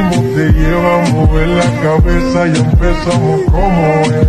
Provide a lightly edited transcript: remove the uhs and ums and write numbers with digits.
ritmo te lleva a mover la cabeza y empezamos como es.